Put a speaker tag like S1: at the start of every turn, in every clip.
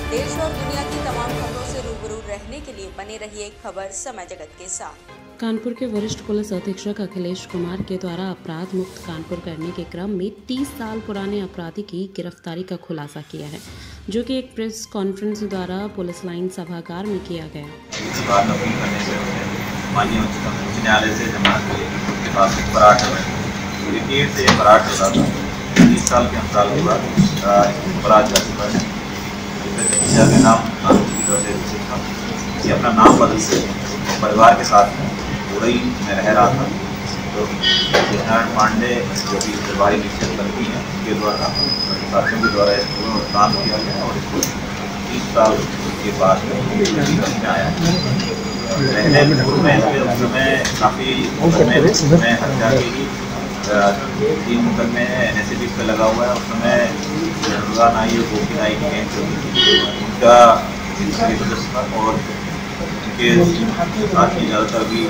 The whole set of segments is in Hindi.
S1: देश और दुनिया की तमाम खबरों से रूबरू रहने के लिए बने रहिए खबर समय जगत के साथ।
S2: कानपुर के वरिष्ठ पुलिस अधीक्षक अखिलेश कुमार के द्वारा अपराध मुक्त कानपुर करने के क्रम में 30 साल पुराने अपराधी की गिरफ्तारी का खुलासा किया है, जो कि एक प्रेस कॉन्फ्रेंस द्वारा पुलिस लाइन सभागार में किया गया।
S3: माननीय उच्च न्यायालय से जमानत के पास फरार है। क्रिकेट से फरार हो रहा था। 30 साल के अंतराल के बाद फरार कर चुका है। के नाम ये अपना नाम बदल से परिवार के साथ उड़ई में रह रहा था। तो नारायण पांडे जो कि सरकारी निश्चित करती हैं उनके द्वारा साथियों के द्वारा इसको काम किया गया और इसको 30 साल के बाद में आया है। पहले पूर्व में उस समय काफ़ी मुकदमे हत्या के ही 3 मुकदमे NSAP पे लगा हुआ है। उस समय दुर्गा नाई और गोपी नाई की उनका था और उनके साथ ही ज़्यादातर भी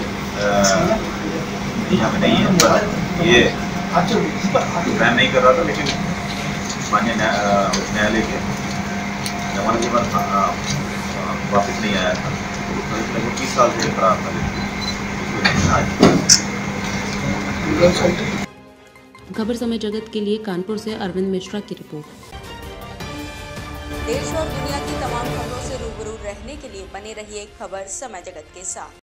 S3: यहाँ में नहीं है, पर ये क्राइम नहीं कर रहा था, लेकिन माननीय उच्च न्यायालय के जमानत के बाद वापस नहीं आया था। लगभग 30 साल से फरार था।
S2: खबर समय जगत के लिए कानपुर से अरविंद मिश्रा की रिपोर्ट।
S1: देश और दुनिया की तमाम खबरों से रूबरू रहने के लिए बने रहिए खबर समय जगत के साथ।